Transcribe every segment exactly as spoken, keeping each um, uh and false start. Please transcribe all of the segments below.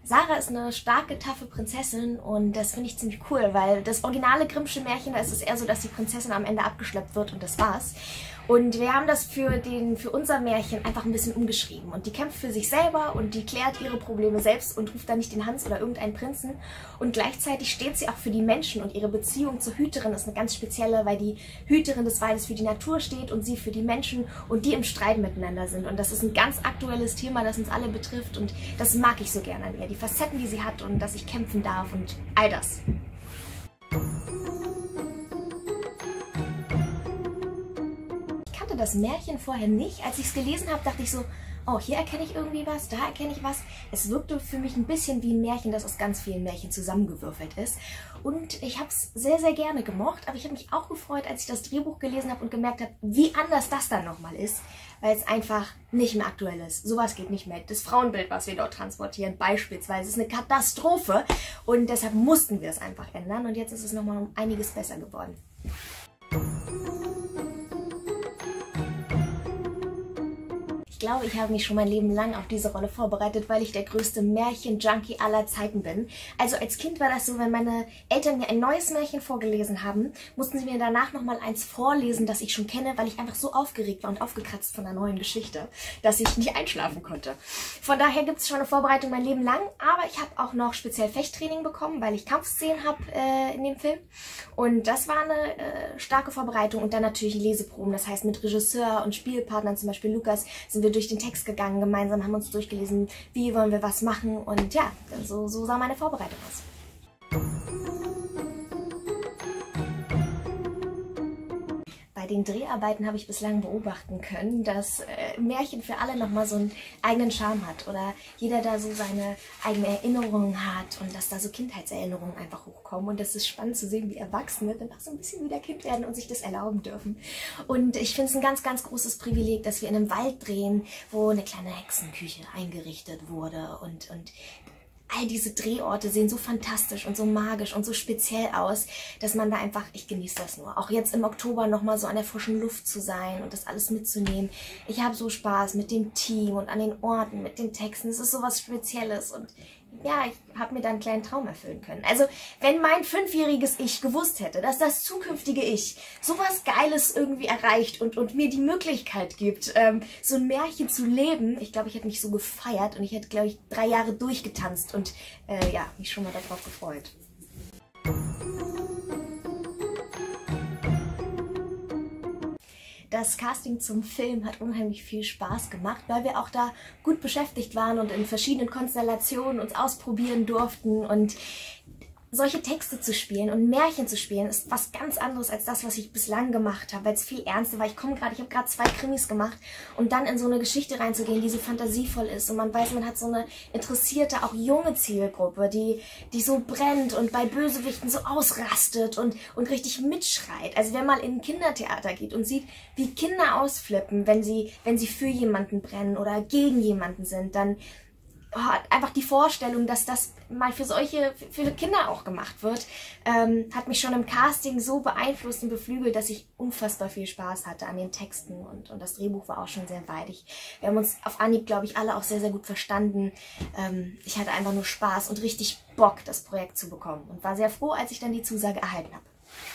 Sarah ist eine starke, taffe Prinzessin und das finde ich ziemlich cool, weil das originale Grimmsche Märchen, da ist es eher so, dass die Prinzessin am Ende abgeschleppt wird und das war's. Und wir haben das für, den, für unser Märchen einfach ein bisschen umgeschrieben. Und die kämpft für sich selber und die klärt ihre Probleme selbst und ruft dann nicht den Hans oder irgendeinen Prinzen. Und gleichzeitig steht sie auch für die Menschen und ihre Beziehung zur Hüterin ist eine ganz spezielle, weil die Hüterin des Waldes für die Natur steht und sie für die Menschen und die im Streit miteinander sind. Und das ist ein ganz aktuelles Thema, das uns alle betrifft und das mag ich so gerne an ihr. Die Facetten, die sie hat und dass ich kämpfen darf und all das. Das Märchen vorher nicht. Als ich es gelesen habe, dachte ich so, oh, hier erkenne ich irgendwie was, da erkenne ich was. Es wirkte für mich ein bisschen wie ein Märchen, das aus ganz vielen Märchen zusammengewürfelt ist. Und ich habe es sehr, sehr gerne gemocht, aber ich habe mich auch gefreut, als ich das Drehbuch gelesen habe und gemerkt habe, wie anders das dann nochmal ist, weil es einfach nicht mehr aktuell ist. Sowas geht nicht mehr. Das Frauenbild, was wir dort transportieren, beispielsweise, ist eine Katastrophe und deshalb mussten wir es einfach ändern und jetzt ist es nochmal um einiges besser geworden. Ich glaube, ich habe mich schon mein Leben lang auf diese Rolle vorbereitet, weil ich der größte Märchen-Junkie aller Zeiten bin. Also als Kind war das so, wenn meine Eltern mir ein neues Märchen vorgelesen haben, mussten sie mir danach nochmal eins vorlesen, das ich schon kenne, weil ich einfach so aufgeregt war und aufgekratzt von der neuen Geschichte, dass ich nicht einschlafen konnte. Von daher gibt es schon eine Vorbereitung mein Leben lang, aber ich habe auch noch speziell Fechttraining bekommen, weil ich Kampfszenen habe äh, in dem Film. Und das war eine äh, starke Vorbereitung und dann natürlich Leseproben. Das heißt, mit Regisseur und Spielpartnern, zum Beispiel Lukas, sind wir durch den Text gegangen, gemeinsam haben uns durchgelesen, wie wollen wir was machen und ja, so, so sah meine Vorbereitung aus. Bei den Dreharbeiten habe ich bislang beobachten können, dass äh, Märchen für alle nochmal so einen eigenen Charme hat oder jeder da so seine eigenen Erinnerungen hat und dass da so Kindheitserinnerungen einfach hochkommen und das ist spannend zu sehen, wie Erwachsene dann auch so ein bisschen wieder Kind werden und sich das erlauben dürfen. Und ich finde es ein ganz, ganz großes Privileg, dass wir in einem Wald drehen, wo eine kleine Hexenküche eingerichtet wurde und, und all diese Drehorte sehen so fantastisch und so magisch und so speziell aus, dass man da einfach, ich genieße das nur. Auch jetzt im Oktober nochmal so an der frischen Luft zu sein und das alles mitzunehmen. Ich habe so Spaß mit dem Team und an den Orten, mit den Texten. Es ist so was Spezielles und ja, ich habe mir da einen kleinen Traum erfüllen können. Also, wenn mein fünfjähriges Ich gewusst hätte, dass das zukünftige Ich sowas Geiles irgendwie erreicht und, und mir die Möglichkeit gibt, ähm, so ein Märchen zu leben, ich glaube, ich hätte mich so gefeiert und ich hätte, glaube ich, drei Jahre durchgetanzt und äh, ja, mich schon mal darauf gefreut. Das Casting zum Film hat unheimlich viel Spaß gemacht, weil wir auch da gut beschäftigt waren und in verschiedenen Konstellationen uns ausprobieren durften und solche Texte zu spielen und Märchen zu spielen ist was ganz anderes als das, was ich bislang gemacht habe, weil es viel ernster war. Ich komme gerade, ich habe gerade zwei Krimis gemacht und dann in so eine Geschichte reinzugehen, die so fantasievoll ist und man weiß, man hat so eine interessierte, auch junge Zielgruppe, die, die so brennt und bei Bösewichten so ausrastet und, und richtig mitschreit. Also wer mal in ein Kindertheater geht und sieht, wie Kinder ausflippen, wenn sie, wenn sie für jemanden brennen oder gegen jemanden sind, dann oh, einfach die Vorstellung, dass das mal für solche, für Kinder auch gemacht wird, ähm, hat mich schon im Casting so beeinflusst und beflügelt, dass ich unfassbar viel Spaß hatte an den Texten und, und das Drehbuch war auch schon sehr weidig. Wir haben uns auf Anhieb, glaube ich, alle auch sehr, sehr gut verstanden. Ähm, ich hatte einfach nur Spaß und richtig Bock, das Projekt zu bekommen und war sehr froh, als ich dann die Zusage erhalten habe.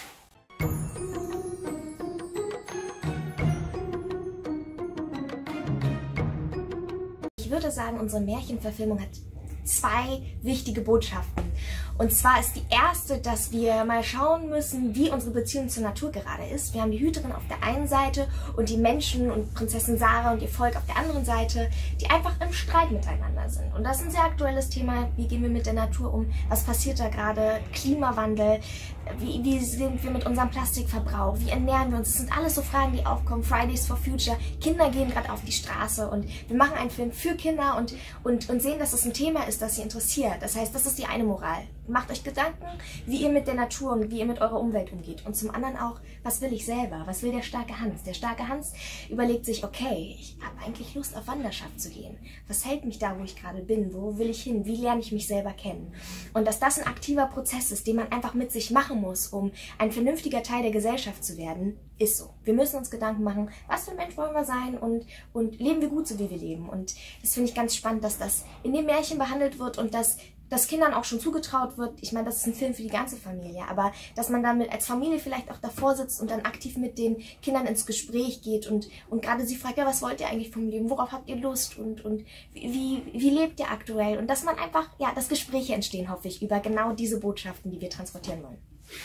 Ich würde sagen, unsere Märchenverfilmung hat zwei wichtige Botschaften. Und zwar ist die erste, dass wir mal schauen müssen, wie unsere Beziehung zur Natur gerade ist. Wir haben die Hüterin auf der einen Seite und die Menschen und Prinzessin Sarah und ihr Volk auf der anderen Seite, die einfach im Streit miteinander sind. Und das ist ein sehr aktuelles Thema. Wie gehen wir mit der Natur um? Was passiert da gerade? Klimawandel? Wie, wie sind wir mit unserem Plastikverbrauch? Wie ernähren wir uns? Das sind alles so Fragen, die aufkommen. Fridays for Future. Kinder gehen gerade auf die Straße und wir machen einen Film für Kinder und, und, und sehen, dass es ein Thema ist, das sie interessiert. Das heißt, das ist die eine Moral. macht euch Gedanken, wie ihr mit der Natur und wie ihr mit eurer Umwelt umgeht. Und zum anderen auch, was will ich selber? Was will der starke Hans? Der starke Hans überlegt sich, okay, ich habe eigentlich Lust auf Wanderschaft zu gehen. Was hält mich da, wo ich gerade bin? Wo will ich hin? Wie lerne ich mich selber kennen? Und dass das ein aktiver Prozess ist, den man einfach mit sich machen muss, um ein vernünftiger Teil der Gesellschaft zu werden, ist so. Wir müssen uns Gedanken machen, was für ein Mensch wollen wir sein und, und leben wir gut, so wie wir leben. Und das finde ich ganz spannend, dass das in dem Märchen behandelt wird und dass das Kindern auch schon zugetraut wird. Ich meine, das ist ein Film für die ganze Familie, aber dass man damit als Familie vielleicht auch davor sitzt und dann aktiv mit den Kindern ins Gespräch geht und, und gerade sie fragt, ja, was wollt ihr eigentlich vom Leben, worauf habt ihr Lust und, und wie, wie lebt ihr aktuell? Und dass man einfach, ja, dass Gespräche entstehen, hoffe ich, über genau diese Botschaften, die wir transportieren wollen.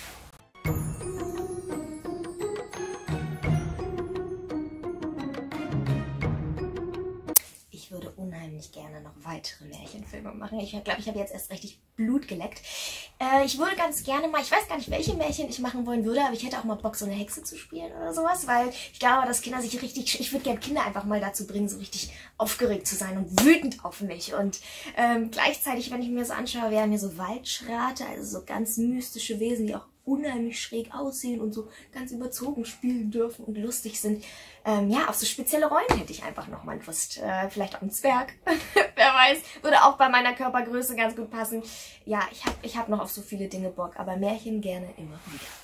Ich würde unheimlich gerne noch weitere Märchenfilme machen. Ich glaube, ich habe jetzt erst richtig Blut geleckt. Äh, ich würde ganz gerne mal, ich weiß gar nicht, welche Märchen ich machen wollen würde, aber ich hätte auch mal Bock, so eine Hexe zu spielen oder sowas, weil ich glaube, dass Kinder sich richtig, ich würde gerne Kinder einfach mal dazu bringen, so richtig aufgeregt zu sein und wütend auf mich. Und ähm, gleichzeitig, wenn ich mir so anschaue, wären mir so Waldschrate, also so ganz mystische Wesen, die auch unheimlich schräg aussehen und so ganz überzogen spielen dürfen und lustig sind. Ähm, ja, auf so spezielle Rollen hätte ich einfach noch mal Lust. Äh, vielleicht auch ein Zwerg. Wer weiß, würde auch bei meiner Körpergröße ganz gut passen. Ja, ich habe ich hab noch auf so viele Dinge Bock, aber Märchen gerne immer wieder.